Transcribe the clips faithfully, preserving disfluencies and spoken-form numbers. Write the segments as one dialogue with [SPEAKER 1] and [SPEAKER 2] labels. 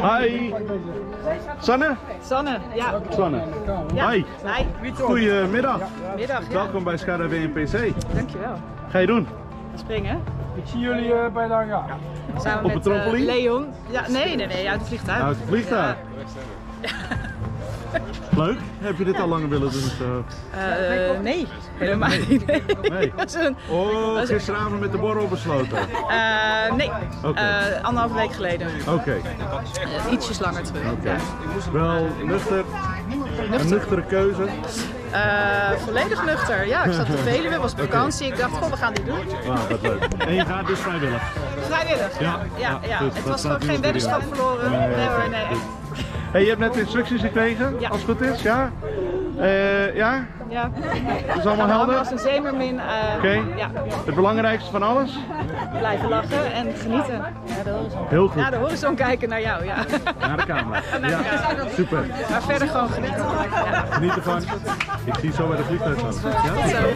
[SPEAKER 1] Hi. Sanne?
[SPEAKER 2] Sanne, ja.
[SPEAKER 1] Sanne.
[SPEAKER 2] Ja.
[SPEAKER 1] Hi.
[SPEAKER 2] Hi.
[SPEAKER 1] Goedemiddag.
[SPEAKER 2] Middag, ja.
[SPEAKER 1] Welkom bij Skydiving N P C.
[SPEAKER 2] Dankjewel.
[SPEAKER 1] Ga je doen?
[SPEAKER 2] Springen.
[SPEAKER 3] Ik zie jullie uh, bij de hangar.
[SPEAKER 2] Samen
[SPEAKER 1] Op
[SPEAKER 2] met
[SPEAKER 1] het trampoline?
[SPEAKER 2] uh, Leon. Ja, nee, nee, nee, uit het vliegtuig.
[SPEAKER 1] Uit het vliegtuig.
[SPEAKER 2] Ja.
[SPEAKER 1] Leuk. Heb je dit al langer willen doen? Zo?
[SPEAKER 2] Uh, nee, helemaal niet. Nee.
[SPEAKER 1] Nee.
[SPEAKER 2] Dat is een,
[SPEAKER 1] Oh,
[SPEAKER 2] dat is-
[SPEAKER 1] gisteravond met de borrel besloten.
[SPEAKER 2] uh, nee,
[SPEAKER 1] Oké.
[SPEAKER 2] uh, anderhalve week geleden.
[SPEAKER 1] Oké. Okay.
[SPEAKER 2] Uh, ietsjes langer terug.
[SPEAKER 1] Okay.
[SPEAKER 2] Ja.
[SPEAKER 1] Wel nuchter. Een nuchtere keuze.
[SPEAKER 2] Uh, volledig nuchter. Ja, ik zat op Veluwe, was op vakantie. Ik dacht, goh, we gaan dit doen.
[SPEAKER 1] Wauw, wat leuk. En je gaat dus vrijwillig?
[SPEAKER 2] Vrijwillig.
[SPEAKER 1] Ja,
[SPEAKER 2] ja, ja.
[SPEAKER 1] goed.
[SPEAKER 2] Het
[SPEAKER 1] Dat
[SPEAKER 2] was
[SPEAKER 1] staat
[SPEAKER 2] ook
[SPEAKER 1] in
[SPEAKER 2] geen
[SPEAKER 1] de
[SPEAKER 2] weddenschap
[SPEAKER 1] video.
[SPEAKER 2] verloren.
[SPEAKER 1] Nee,
[SPEAKER 2] Nee hoor,
[SPEAKER 1] goed,
[SPEAKER 2] nee.
[SPEAKER 1] goed. Hey, je hebt net instructies gekregen,
[SPEAKER 2] Ja.
[SPEAKER 1] als het goed is, ja? Uh, ja?
[SPEAKER 2] Ja.
[SPEAKER 1] Dat is allemaal helder?
[SPEAKER 2] Als een zeemermin. Uh,
[SPEAKER 1] Oké.
[SPEAKER 2] Ja.
[SPEAKER 1] Het belangrijkste van alles?
[SPEAKER 2] Blijven lachen en genieten. Ja, de horizon.
[SPEAKER 1] Heel goed.
[SPEAKER 2] Naar de horizon kijken naar jou, ja.
[SPEAKER 1] Naar de camera.
[SPEAKER 2] Naar de
[SPEAKER 1] Ja,
[SPEAKER 2] camera.
[SPEAKER 1] super.
[SPEAKER 2] Maar verder gewoon genieten. Ja.
[SPEAKER 1] Geniet ervan. Ik zie je zo bij de vliegtuig staan. Ja?
[SPEAKER 2] Tot zo.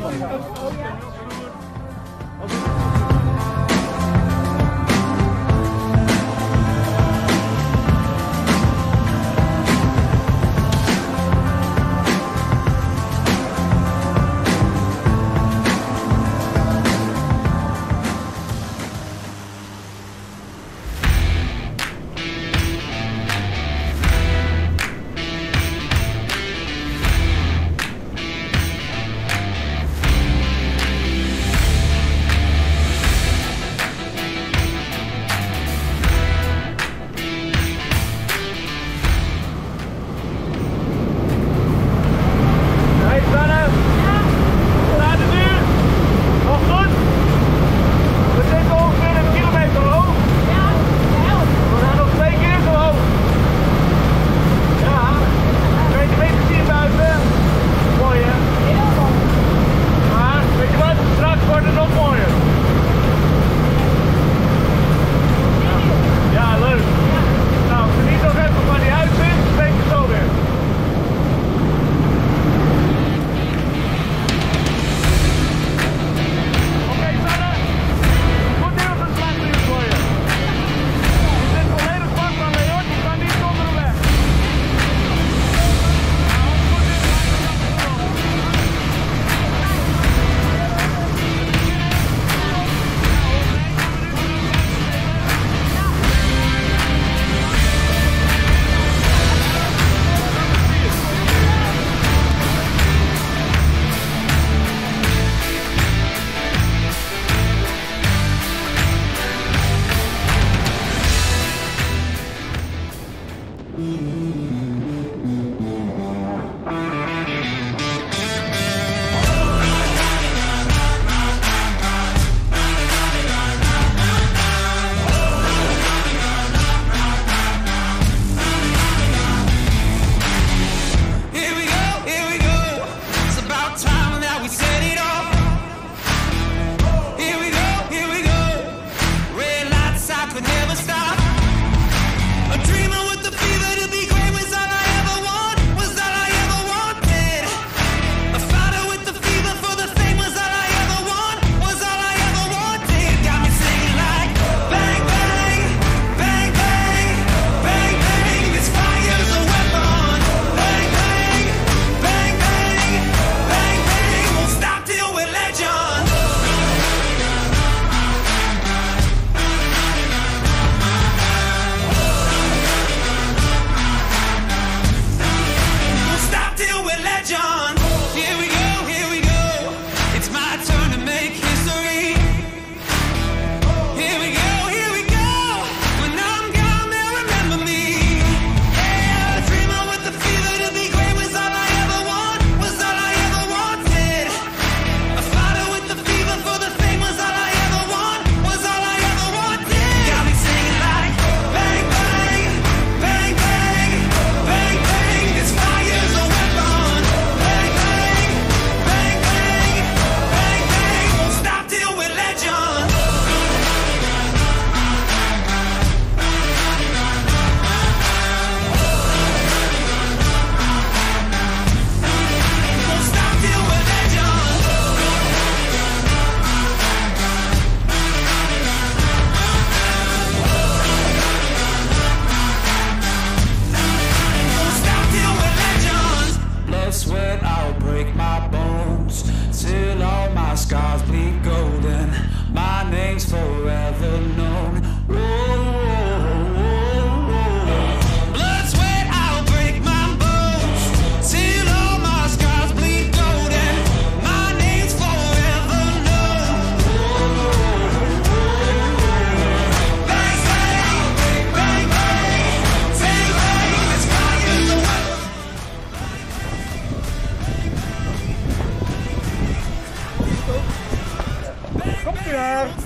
[SPEAKER 3] Hey Sanne! Hoe gaat het nu? Nog goed? We zitten ongeveer een kilometer hoog.
[SPEAKER 2] Ja,
[SPEAKER 3] We gaan nog twee keer zo hoog. Ja, kan je het een beetje zien buiten? Mooi hè? Maar weet je wat? Straks wordt het nog mooier. Ja, leuk. Nou, geniet nog even van die uitzicht. Spreek je zo weer. Oké, Sanne. Goed nieuws en slecht nieuws voor je. Je zit volledig vast aan Leon, je kan niet zonder hem weg. Nou, als het goed is, blijf je dan
[SPEAKER 4] Here we go, here we go. It's about time that we set it off. Here we go, here we go. Red lights, I could never stop. A dreamer with the fever to be great.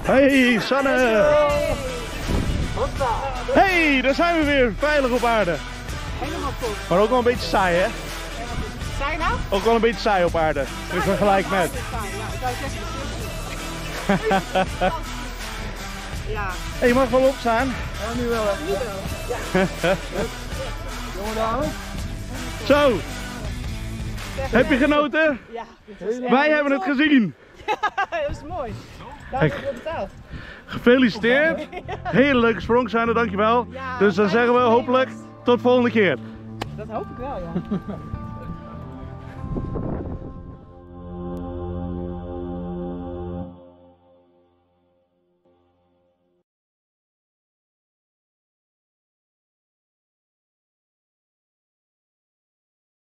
[SPEAKER 3] Hey Sanne! Hey, daar zijn we weer, veilig op aarde.
[SPEAKER 2] Helemaal goed.
[SPEAKER 3] Maar ook wel een beetje saai, hè?
[SPEAKER 2] Zei je nou?
[SPEAKER 3] Ook wel een beetje saai op aarde. In vergelijk met.
[SPEAKER 2] Ja.
[SPEAKER 3] Hey, je mag wel opstaan.
[SPEAKER 2] Ja, nu wel. Nu wel.
[SPEAKER 3] Jongen dame. Zo. Heb je genoten?
[SPEAKER 2] Ja.
[SPEAKER 3] Wij hebben het gezien.
[SPEAKER 2] Dat is mooi. Daarom heb je betaald.
[SPEAKER 3] Gefeliciteerd. Hele leuke sprong zijn er, dankjewel.
[SPEAKER 2] Ja,
[SPEAKER 3] Dus dan zeggen we hopelijk tot de volgende keer.
[SPEAKER 2] Dat hoop ik wel, ja.